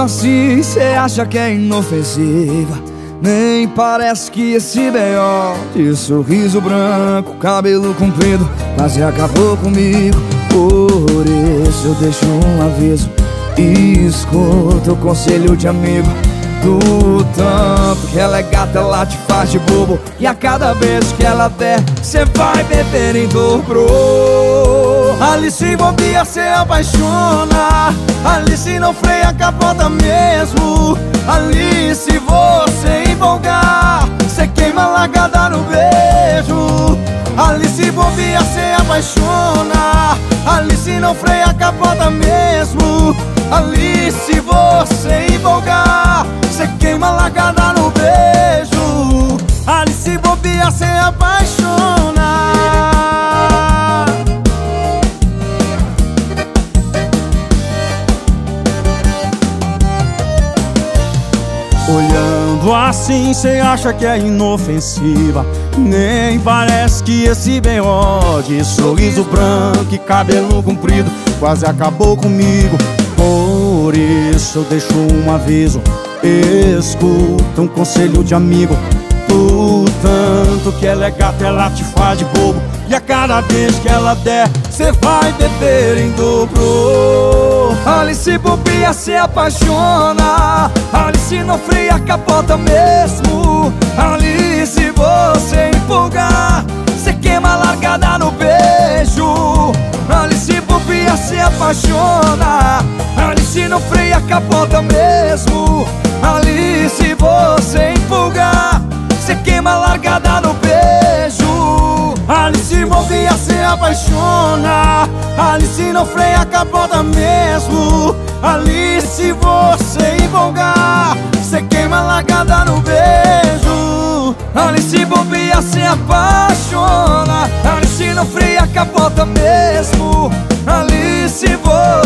assim, cê acha que é inofensiva. Nem parece que esse B.O. de sorriso branco, cabelo comprido, quase acabou comigo. Por isso eu deixo um aviso e escuta o conselho de amigo. Do tanto que ela é gata, ela te faz de bobo, e a cada beijo que ela der, cê vai beber em dobro. Ali se bobeia, cê apaixona. Ali se não freia, capota mesmo. Ali se você empolgar, cê queima a largada no beijo. Ali se bobeia, cê apaixona. Ali se não freia, capota mesmo. Ali se você empolgar, cê queima a largada no beijo. Ali se bobeia, cê apaixona. Olhando assim, cê acha que é inofensiva. Nem parece que esse B.O. de sorriso branco e cabelo comprido quase acabou comigo. Por isso eu deixo um aviso, escuta um conselho de amigo. Do tanto que ela é gata, ela te faz de bobo, e a cada vez que ela der, cê vai beber em dobro. Ali se bobeia, cê apaixona. Ali se não freia, capota mesmo. Ali se você empolgar, cê queima a largada no beijo. Ali se bobeia, cê apaixona. Ali se não freia, capota mesmo. Ali se você empolgar, cê queima a largada no beijo. Ali se bobeia, cê apaixona. Ali se não freia, capota mesmo. Ali se você empolgar, cê queima a largada no beijo. Ali se bobeia, cê apaixona. Ali se não freia, capota mesmo. Ali se você